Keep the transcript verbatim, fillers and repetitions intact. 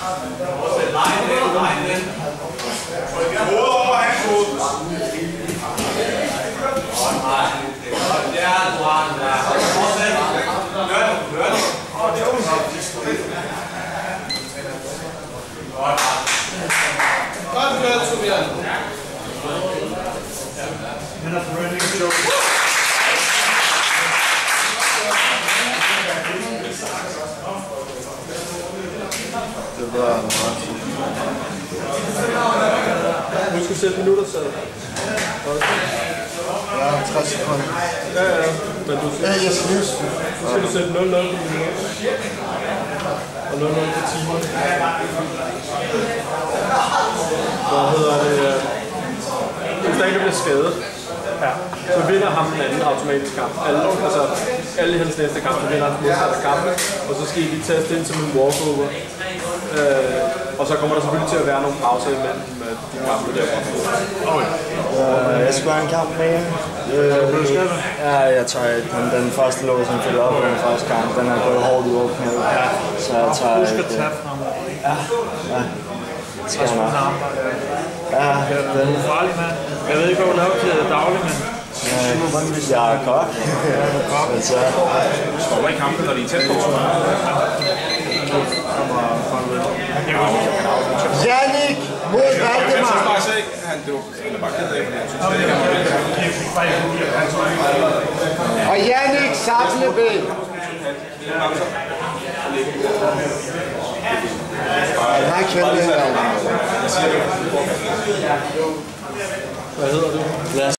Godt kørt, Tobias. Det var Du skal sætte minutter selv. ja, tres sekunder. Ja, ja. Men du skal, Ja, jeg synes. så skal du sætte nul nul på minutter. Og nul nul på timer. Hvad hedder det? Hvis der ikke bliver skadet, ja, så vinder ham den anden automatisk kamp. Alle, altså, alle i hans næste kamp, så vinder hans modstander kampen. Og så skal I lige taste ind som en walkover. Øh, og så kommer der selvfølgelig til at være nogle pauser imellem de kampe der. Okay. Uh, jeg skal have en kamp mere. Uh, ja, jeg tager den, den første låg, som følger op på den første kamp. Den er gået hårdt ud over knæet. Ja. Så jeg tager... Du skal tage fra mig. Ja, ja. Det skal jeg nok. Ja, den... Du er farlig, mand. Jeg ved ikke, hvad du laver til daglig, men... Jeg er kok. Så... Stopper i kampen, når de er tæt på. Jannik mod Valdemar. Bare se, han det var bare ked af, fordi jeg synes ikke, han Og Jannik Satlebe. Han har kæmpe her. Hvad hedder du?